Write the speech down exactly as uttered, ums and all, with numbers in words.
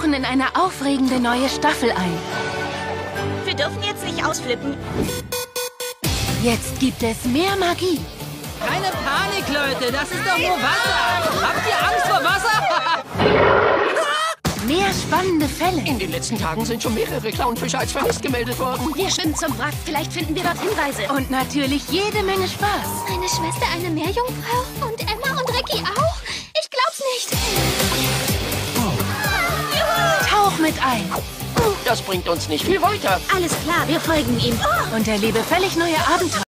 tauchen in eine aufregende neue Staffel ein. Wir dürfen jetzt nicht ausflippen. Jetzt gibt es mehr Magie. Keine Panik, Leute, das ist doch nur Wasser. Habt ihr Angst vor Wasser? Mehr spannende Fälle. In den letzten Tagen sind schon mehrere Clownfische als vermisst gemeldet worden. Wir schwimmen zum Wrack. Vielleicht finden wir dort Hinweise. Und natürlich jede Menge Spaß. Meine Schwester eine Meerjungfrau und Emma und Ricky auch? Ich glaub's nicht. Tauch mit ein. Das bringt uns nicht viel weiter. Alles klar, wir folgen ihm. Und erlebe völlig neue Abenteuer.